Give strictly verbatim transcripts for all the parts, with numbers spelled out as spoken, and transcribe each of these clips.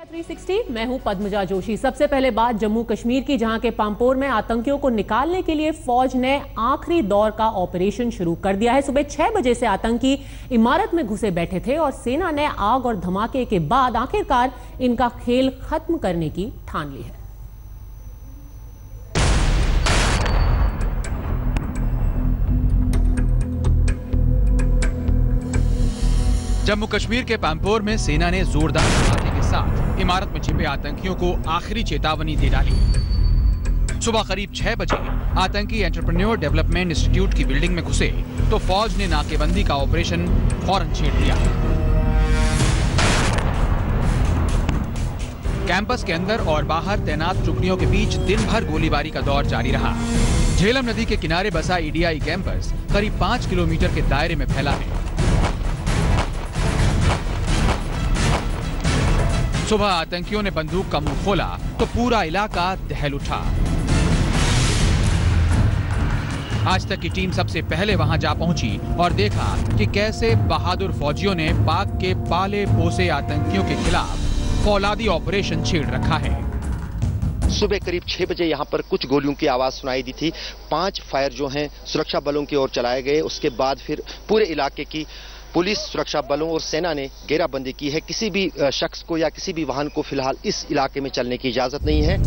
तीन सौ साठ मैं हूं पद्मजा जोशी। सबसे पहले बात जम्मू कश्मीर की, जहां के पांपोर में आतंकियों को निकालने के लिए फौज ने आखिरी दौर का ऑपरेशन शुरू कर दिया है। सुबह छह बजे से आतंकी इमारत में घुसे बैठे थे और सेना ने आग और धमाके के बाद आखिरकार इनका खेल खत्म करने की ठान ली है। जम्मू कश्मीर के पांपोर में सेना ने जोरदार धमाके के साथ इमारत में छिपे आतंकियों को आखिरी चेतावनी दे डाली। सुबह करीब छह बजे आतंकी एंटरप्रेन्योर डेवलपमेंट इंस्टीट्यूट की बिल्डिंग में घुसे तो फौज ने नाकेबंदी का ऑपरेशन फौरन छेड़ दिया। कैंपस के अंदर और बाहर तैनात टुकड़ियों के बीच दिन भर गोलीबारी का दौर जारी रहा। झेलम नदी के किनारे बसा ईडीआई कैंपस करीब पांच किलोमीटर के दायरे में फैला है। सुबह आतंकियों ने बंदूक का मुंह खोला तो पूरा इलाका दहल उठा। आज तक की टीम सबसे पहले वहां जा पहुंची और देखा कि कैसे बहादुर फौजियों ने पाक के पाले पोसे आतंकियों के खिलाफ फौलादी ऑपरेशन छेड़ रखा है। सुबह करीब छह बजे यहाँ पर कुछ गोलियों की आवाज सुनाई दी थी। पांच फायर जो हैं सुरक्षा बलों की ओर चलाए गए। उसके बाद फिर पूरे इलाके की पुलिस, सुरक्षा बलों और सेना ने घेराबंदी की है। किसी भी शख्स को या किसी भी वाहन को फिलहाल इस इलाके में चलने की इजाजत नहीं है।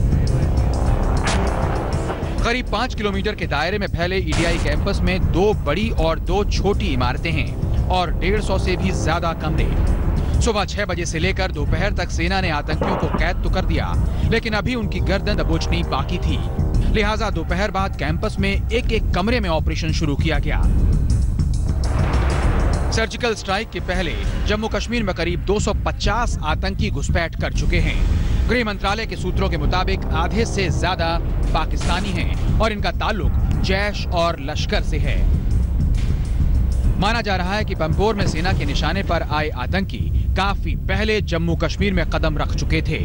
करीब पांच किलोमीटर के दायरे में फैले ईडीआई कैंपस में दो बड़ी और दो छोटी इमारतें हैं और डेढ़ सौ से भी ज्यादा कमरे। सुबह छह बजे से लेकर दोपहर तक सेना ने आतंकियों को कैद तो कर दिया, लेकिन अभी उनकी गर्दन दबोचनी बाकी थी। लिहाजा दोपहर बाद कैंपस में एक एक कमरे में ऑपरेशन शुरू किया गया। सर्जिकल स्ट्राइक के पहले जम्मू कश्मीर में करीब दो सौ पचास आतंकी घुसपैठ कर चुके हैं। गृह मंत्रालय के सूत्रों के मुताबिक आधे से ज्यादा पाकिस्तानी हैं और इनका ताल्लुक जैश और लश्कर से है। माना जा रहा है कि पंपोर में सेना के निशाने पर आए आतंकी काफी पहले जम्मू कश्मीर में कदम रख चुके थे।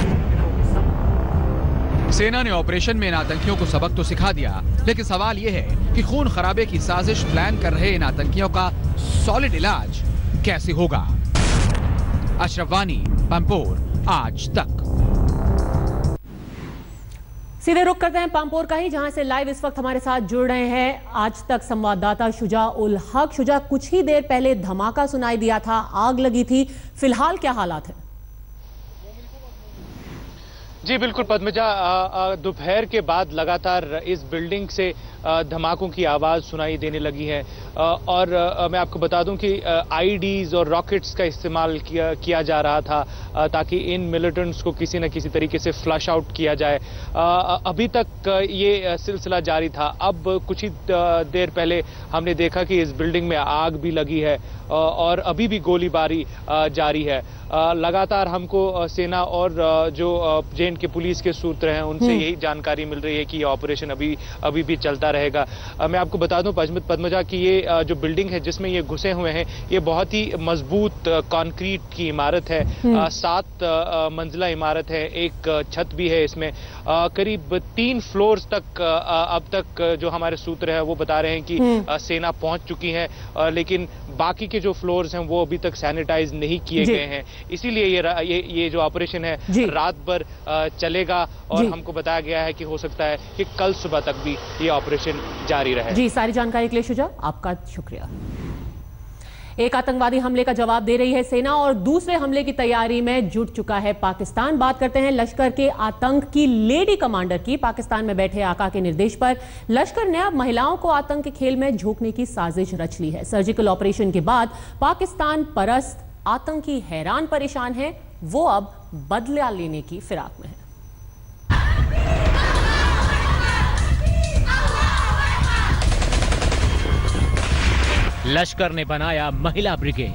सेना ने ऑपरेशन में इन आतंकियों को सबक तो सिखा दिया, लेकिन सवाल यह है कि खून खराबे की साजिश प्लान कर रहे इन आतंकियों का सॉलिड इलाज कैसे होगा। अशरफ वानी, पंपोर, आज तक। सीधे रुख करते हैं पांपोर का ही, जहां से लाइव इस वक्त हमारे साथ जुड़ रहे हैं आज तक संवाददाता शुजा उल हक। शुजा, कुछ ही देर पहले धमाका सुनाई दिया था, आग लगी थी, फिलहाल क्या हालात है? जी बिल्कुल पद्मजा, दोपहर के बाद लगातार इस बिल्डिंग से धमाकों की आवाज़ सुनाई देने लगी है और मैं आपको बता दूं कि आईडीज और रॉकेट्स का इस्तेमाल किया किया जा रहा था ताकि इन मिलिटेंट्स को किसी न किसी तरीके से फ्लश आउट किया जाए। अभी तक ये सिलसिला जारी था। अब कुछ ही देर पहले हमने देखा कि इस बिल्डिंग में आग भी लगी है और अभी भी गोलीबारी जारी है। लगातार हमको सेना और जो जे एंड के पुलिस के सूत्र हैं उनसे यही जानकारी मिल रही है कि ये ऑपरेशन अभी अभी भी चलता रहेगा। मैं आपको बता दूं पद्मजा कि ये जो बिल्डिंग है जिसमें ये घुसे हुए हैं, ये बहुत ही मजबूत कंक्रीट की इमारत है। सात मंजिला इमारत है, एक छत भी है इसमें। करीब तीन फ्लोर्स तक अब तक जो हमारे सूत्र है वो बता रहे हैं कि सेना पहुंच चुकी है, लेकिन बाकी के जो फ्लोर्स हैं वो अभी तक सैनिटाइज नहीं किए गए हैं। इसीलिए ये ये ये जो ऑपरेशन है रात भर चलेगा और हमको बताया गया है कि हो सकता है कि कल सुबह तक भी ये ऑपरेशन जारी रहे। जी, सारी जानकारी के लिए शुजा आपका शुक्रिया। एक आतंकवादी हमले का जवाब दे रही है सेना और दूसरे हमले की तैयारी में जुट चुका है पाकिस्तान। बात करते हैं लश्कर के आतंक की लेडी कमांडर की। पाकिस्तान में बैठे आका के निर्देश पर लश्कर ने अब महिलाओं को आतंक के खेल में झोंकने की साजिश रच ली है। सर्जिकल ऑपरेशन के बाद पाकिस्तान परस्त आतंकी हैरान परेशान है, वो अब बदला लेने की फिराक में है। लश्कर ने बनाया महिला ब्रिगेड।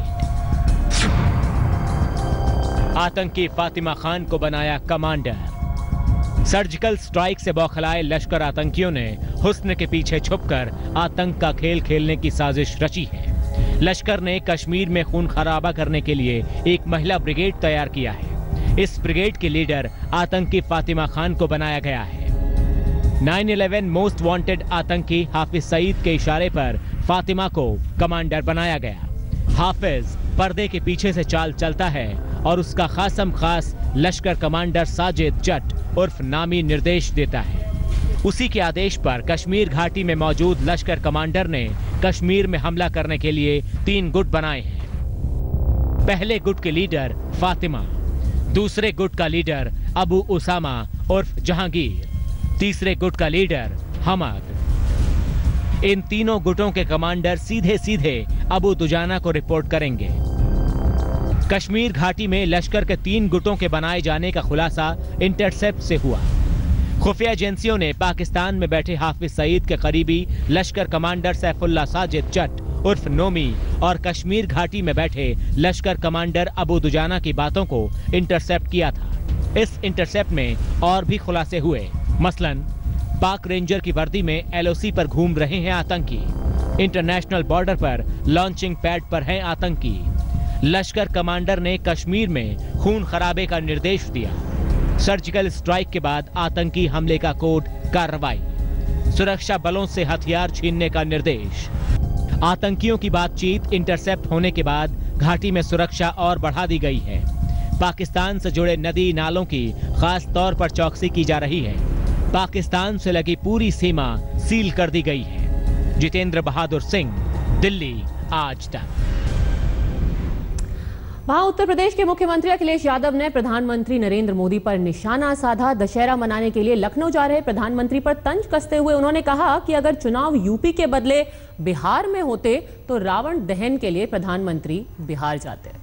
आतंकी फातिमा खान को बनाया कमांडर। सर्जिकल स्ट्राइक से बौखलाए लश्कर आतंकियों ने हुस्न के पीछे छुपकर आतंक का खेल खेलने की साजिश रची है। लश्कर ने कश्मीर में खून खराबा करने के लिए एक महिला ब्रिगेड तैयार किया है। इस ब्रिगेड के लीडर आतंकी फातिमा खान को बनाया गया है। नाइन इलेवन मोस्ट वांटेड आतंकी हाफिज सईद के इशारे पर फातिमा को कमांडर बनाया गया। हाफिज पर्दे के पीछे से चाल चलता है और उसका खासम खास लश्कर कमांडर साजिद जट उर्फ नामी निर्देश देता है। उसी के आदेश पर कश्मीर घाटी में मौजूद लश्कर कमांडर ने कश्मीर में हमला करने के लिए तीन गुट बनाए हैं। पहले गुट के लीडर फातिमा, दूसरे गुट का लीडर अबू उसामा उर्फ जहांगीर, तीसरे गुट का लीडर हमद। इन तीनों गुटों के कमांडर सीधे सीधे अबू दुजाना को रिपोर्ट करेंगे। कश्मीर घाटी में लश्कर के तीन गुटों के बनाए जाने का खुलासा इंटरसेप्ट से हुआ। खुफिया एजेंसियों ने पाकिस्तान में बैठे हाफिज सईद के करीबी लश्कर कमांडर सैफुल्ला साजिद जट उर्फ नोमी और कश्मीर घाटी में बैठे लश्कर कमांडर अबू दुजाना की बातों को इंटरसेप्ट किया था। इस इंटरसेप्ट में और भी खुलासे हुए। मसलन पाक रेंजर की वर्दी में एलओसी पर घूम रहे हैं आतंकी, इंटरनेशनल बॉर्डर पर लॉन्चिंग पैड पर हैं आतंकी। लश्कर कमांडर ने कश्मीर में खून खराबे का निर्देश दिया। सर्जिकल स्ट्राइक के बाद आतंकी हमले का कोड कार्रवाई, सुरक्षा बलों से हथियार छीनने का निर्देश। आतंकियों की बातचीत इंटरसेप्ट होने के बाद घाटी में सुरक्षा और बढ़ा दी गई है। पाकिस्तान से जुड़े नदी नालों की खास तौर पर चौकसी की जा रही है। पाकिस्तान से लगी पूरी सीमा सील कर दी गई है। जितेंद्र बहादुर सिंह, दिल्ली, आज तक। वहां उत्तर प्रदेश के मुख्यमंत्री अखिलेश यादव ने प्रधानमंत्री नरेंद्र मोदी पर निशाना साधा। दशहरा मनाने के लिए लखनऊ जा रहे प्रधानमंत्री पर तंज कसते हुए उन्होंने कहा कि अगर चुनाव यूपी के बदले बिहार में होते तो रावण दहन के लिए प्रधानमंत्री बिहार जाते।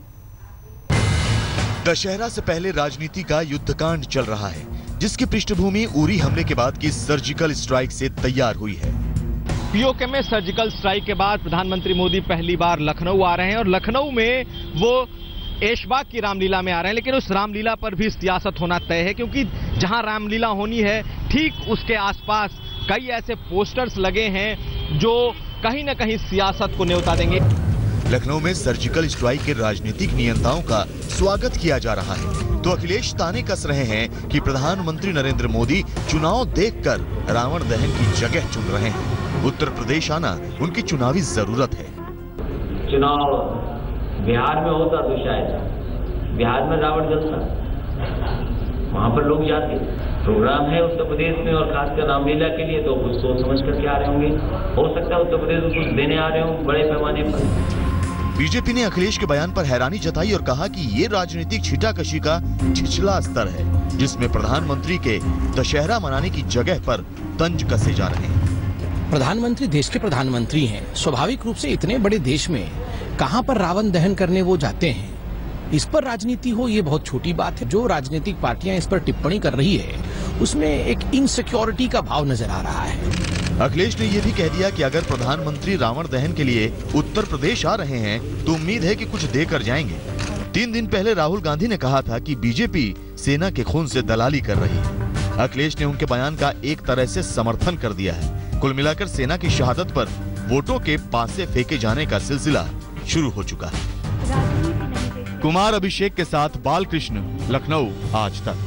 दशहरा से पहले राजनीति का युद्धकांड चल रहा है, जिसकी पृष्ठभूमि उरी हमले के बाद की सर्जिकल स्ट्राइक से तैयार हुई है। पीओके में सर्जिकल स्ट्राइक के बाद प्रधानमंत्री मोदी पहली बार लखनऊ आ रहे हैं और लखनऊ में वो ऐशबाग की रामलीला में आ रहे हैं, लेकिन उस रामलीला पर भी सियासत होना तय है, क्योंकि जहां रामलीला होनी है ठीक उसके आसपास कई ऐसे पोस्टर्स लगे हैं जो कहीं ना कहीं सियासत को न्योता देंगे। लखनऊ में सर्जिकल स्ट्राइक के राजनीतिक नियंताओं का स्वागत किया जा रहा है, तो अखिलेश ताने कस रहे हैं कि प्रधानमंत्री नरेंद्र मोदी चुनाव देखकर रावण दहन की जगह चुन रहे हैं। उत्तर प्रदेश आना उनकी चुनावी जरूरत है। चुनाव बिहार में होता तो शायद बिहार में रावण जलता, वहां पर लोग जाते। प्रोग्राम है उत्तर प्रदेश में और खासकर रामलीला के लिए, तो कुछ सोच समझ करके आ रहे होंगे। हो सकता है उत्तर प्रदेश को कुछ देने आ रहे हों बड़े पैमाने पर। बीजेपी ने अखिलेश के बयान पर हैरानी जताई और कहा कि ये राजनीतिक छीटाकशी का छिछला स्तर है, जिसमें प्रधानमंत्री के दशहरा मनाने की जगह पर तंज कसे जा रहे हैं। प्रधानमंत्री देश के प्रधानमंत्री हैं, स्वाभाविक रूप से इतने बड़े देश में कहां पर रावण दहन करने वो जाते हैं। इस पर राजनीति हो ये बहुत छोटी बात है। जो राजनीतिक पार्टियां इस पर टिप्पणी कर रही है उसमें एक इनसिक्योरिटी का भाव नजर आ रहा है। अखिलेश ने यह भी कह दिया कि अगर प्रधानमंत्री रावण दहन के लिए उत्तर प्रदेश आ रहे हैं तो उम्मीद है कि कुछ देकर जाएंगे। तीन दिन पहले राहुल गांधी ने कहा था कि बीजेपी सेना के खून से दलाली कर रही है। अखिलेश ने उनके बयान का एक तरह से समर्थन कर दिया है। कुल मिलाकर सेना की शहादत पर वोटों के पासे फेंके जाने का सिलसिला शुरू हो चुका है। कुमार अभिषेक के साथ बालकृष्ण, लखनऊ, आज तक।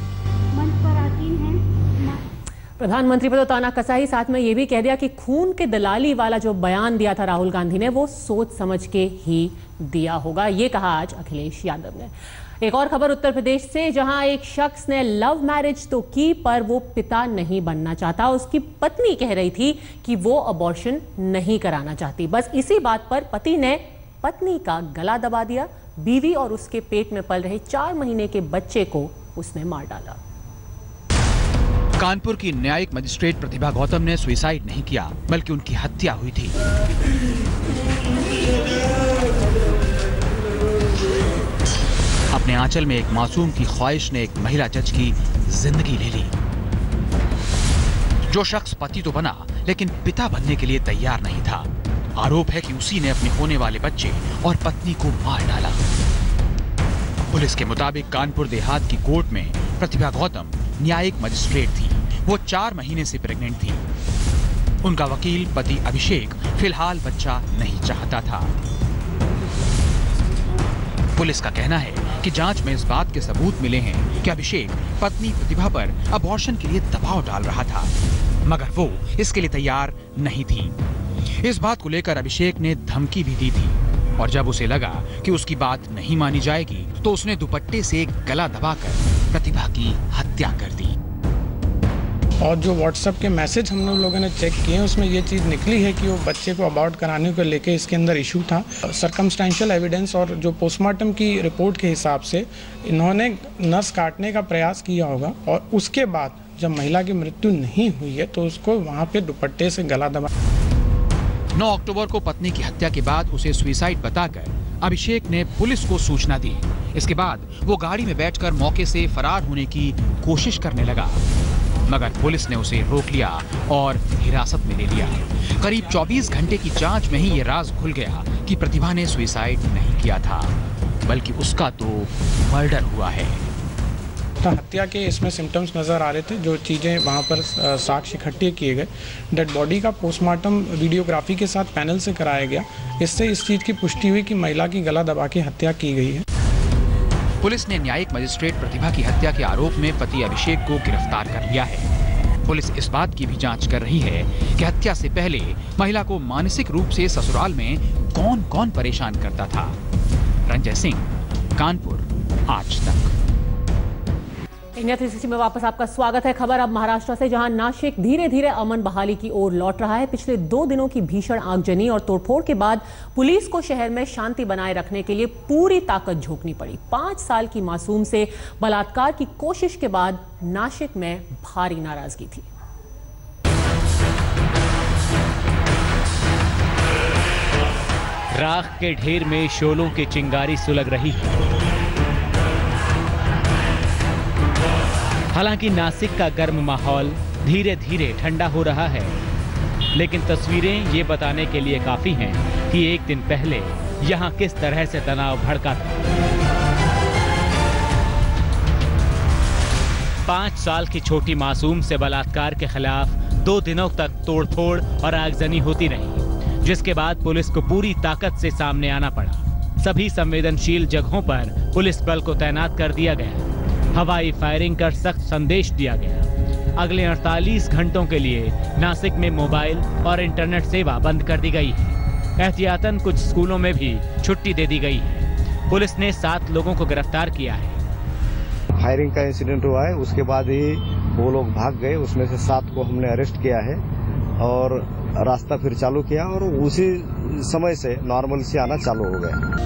प्रधानमंत्री पर तो ताना कसा ही, साथ में ये भी कह दिया कि खून के दलाली वाला जो बयान दिया था राहुल गांधी ने वो सोच समझ के ही दिया होगा, ये कहा आज अखिलेश यादव ने। एक और खबर उत्तर प्रदेश से, जहां एक शख्स ने लव मैरिज तो की पर वो पिता नहीं बनना चाहता। उसकी पत्नी कह रही थी कि वो अबॉर्शन नहीं कराना चाहती। बस इसी बात पर पति ने पत्नी का गला दबा दिया। बीवी और उसके पेट में पल रहे चार महीने के बच्चे को उसने मार डाला। कानपुर की न्यायिक मजिस्ट्रेट प्रतिभा गौतम ने सुसाइड नहीं किया, बल्कि उनकी हत्या हुई थी। अपने आंचल में एक मासूम की ख्वाहिश ने एक महिला जज की जिंदगी ले ली। जो शख्स पति तो बना, लेकिन पिता बनने के लिए तैयार नहीं था। आरोप है कि उसी ने अपने होने वाले बच्चे और पत्नी को मार डाला। पुलिस के मुताबिक कानपुर देहात की कोर्ट में प्रतिभा गौतम न्यायिक मजिस्ट्रेट थी। वो चार महीने से प्रेग्नेंट थी। उनका वकील पति अभिषेक फिलहाल बच्चा नहीं चाहता था। पुलिस का कहना है कि जांच में इस बात के सबूत मिले हैं कि अभिषेक पत्नी प्रतिभा पर अबॉर्शन के लिए दबाव डाल रहा था, मगर वो इसके लिए तैयार नहीं थी। इस बात को लेकर अभिषेक ने धमकी भी दी थी और जब उसे लगा कि उसकी बात नहीं मानी जाएगी तो उसने दुपट्टे से गला दबाकर प्रतिभा की हत्या कर दी। और जो व्हाट्सएप के मैसेज हम लोग लोगों ने चेक किए उसमें ये चीज़ निकली है कि वो बच्चे को अबॉर्ट कराने को लेके इसके अंदर इशू था। सर्कमस्टेंशियल एविडेंस और जो पोस्टमार्टम की रिपोर्ट के हिसाब से इन्होंने नस काटने का प्रयास किया होगा और उसके बाद जब महिला की मृत्यु नहीं हुई है तो उसको वहाँ पे दुपट्टे से गला दबा। नौ अक्टूबर को पत्नी की हत्या के बाद उसे सुसाइड बताकर अभिषेक ने पुलिस को सूचना दी। इसके बाद वो गाड़ी में बैठकर मौके से फरार होने की कोशिश करने लगा, मगर पुलिस ने उसे रोक लिया और हिरासत में ले लिया। करीब चौबीस घंटे की जांच में ही ये राज खुल गया कि प्रतिभा ने सुसाइड नहीं किया था, बल्कि उसका तो मर्डर हुआ है। तो हत्या के इसमें सिम्टम्स नज़र आ रहे थे, जो चीज़ें वहाँ पर साक्ष्य इकट्ठे किए गए। डेड बॉडी का पोस्टमार्टम वीडियोग्राफी के साथ पैनल से कराया गया। इससे इस चीज़ की पुष्टि हुई कि महिला की गला दबा के हत्या की गई है। पुलिस ने न्यायिक मजिस्ट्रेट प्रतिभा की हत्या के आरोप में पति अभिषेक को गिरफ्तार कर लिया है। पुलिस इस बात की भी जांच कर रही है कि हत्या से पहले महिला को मानसिक रूप से ससुराल में कौन कौन परेशान करता था। रंजय सिंह, कानपुर, आज तक। इंडिया थ्री सिक्सटी में वापस आपका स्वागत है। खबर अब महाराष्ट्र से, जहां नासिक धीरे धीरे अमन बहाली की ओर लौट रहा है। पिछले दो दिनों की भीषण आगजनी और तोड़फोड़ के बाद पुलिस को शहर में शांति बनाए रखने के लिए पूरी ताकत झोंकनी पड़ी। पांच साल की मासूम से बलात्कार की कोशिश के बाद नासिक में भारी नाराजगी थी। राख के ढेर में शोलों की चिंगारी सुलग रही है। हालांकि नासिक का गर्म माहौल धीरे धीरे ठंडा हो रहा है, लेकिन तस्वीरें ये बताने के लिए काफी हैं कि एक दिन पहले यहां किस तरह से तनाव भड़का था। पांच साल की छोटी मासूम से बलात्कार के खिलाफ दो दिनों तक तोड़फोड़ और आगजनी होती रही, जिसके बाद पुलिस को पूरी ताकत से सामने आना पड़ा। सभी संवेदनशील जगहों पर पुलिस बल को तैनात कर दिया गया। हवाई फायरिंग कर सख्त संदेश दिया गया। अगले अड़तालीस घंटों के लिए नासिक में मोबाइल और इंटरनेट सेवा बंद कर दी गई है। एहतियातन कुछ स्कूलों में भी छुट्टी दे दी गई है। पुलिस ने सात लोगों को गिरफ्तार किया है। फायरिंग का इंसिडेंट हुआ है, उसके बाद ही वो लोग भाग गए। उसमें से सात को हमने अरेस्ट किया है और रास्ता फिर चालू किया और उसी समय से नॉर्मल से आना चालू हो गया।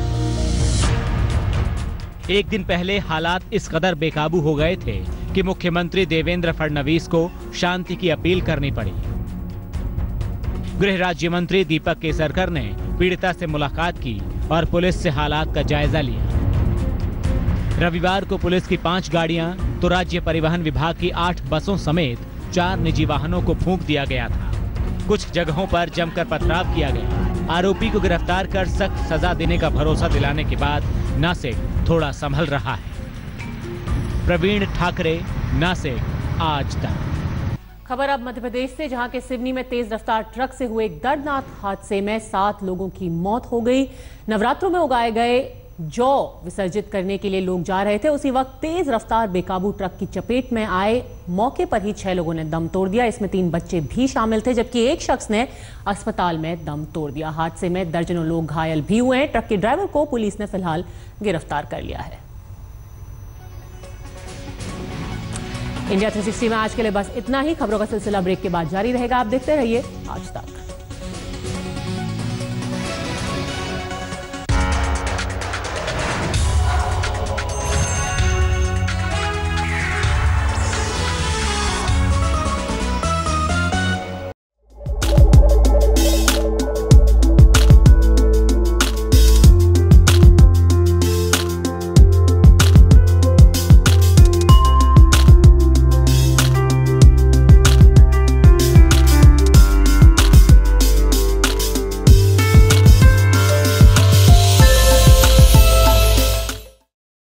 एक दिन पहले हालात इस कदर बेकाबू हो गए थे कि मुख्यमंत्री देवेंद्र फडणवीस को शांति की अपील करनी पड़ी। गृह राज्य मंत्री दीपक केसरकर ने पीड़िता से मुलाकात की और पुलिस से हालात का जायजा लिया। रविवार को पुलिस की पांच गाड़ियां तो राज्य परिवहन विभाग की आठ बसों समेत चार निजी वाहनों को फूंक दिया गया था। कुछ जगहों पर जमकर पथराव किया गया। आरोपी को गिरफ्तार कर सख्त सजा देने का भरोसा दिलाने के बाद नासिक थोड़ा संभल रहा है। प्रवीण ठाकरे, नासिक, आज तक। खबर अब मध्य प्रदेश से, जहां के सिवनी में तेज रफ्तार ट्रक से हुए एक दर्दनाक हादसे में सात लोगों की मौत हो गई। नवरात्रों में उगाए गए जौ विसर्जित करने के लिए लोग जा रहे थे। उसी वक्त तेज रफ्तार बेकाबू ट्रक की चपेट में आए मौके पर ही छह लोगों ने दम तोड़ दिया। इसमें तीन बच्चे भी शामिल थे, जबकि एक शख्स ने अस्पताल में दम तोड़ दिया। हादसे में दर्जनों लोग घायल भी हुए हैं। ट्रक के ड्राइवर को पुलिस ने फिलहाल गिरफ्तार कर लिया है। इंडिया थ्री सिक्सटी में आज के लिए बस इतना ही। खबरों का सिलसिला ब्रेक के बाद जारी रहेगा। आप देखते रहिए आज तक।